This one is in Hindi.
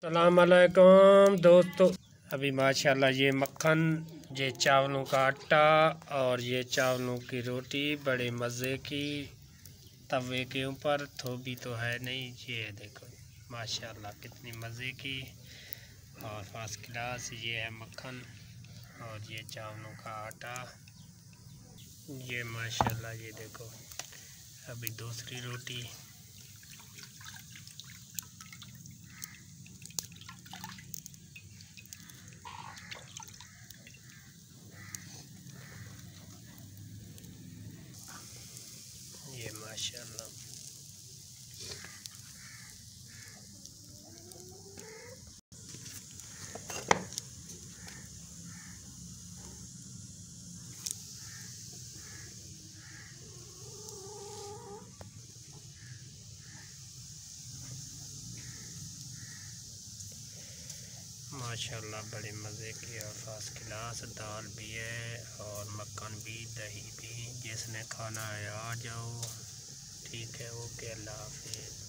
अस्सलाम वालेकुम दोस्तों। अभी माशाल्लाह ये मक्खन, ये चावलों का आटा और ये चावलों की रोटी बड़े मज़े की तवे के ऊपर। थोबी तो है नहीं, ये है देखो माशाल्लाह कितनी मज़े की और फर्स्ट क्लास। ये है मक्खन और ये चावलों का आटा। ये माशाल्लाह ये देखो अभी दूसरी रोटी। ये माशाल्लाह माशाल्लाह बड़े मज़े की और फर्स्ट क्लास। दाल भी है और मक्खन भी, दही भी। जिसने खाना है आ जाओ। ठीक है, ओके, अल्लाह हाफिज़।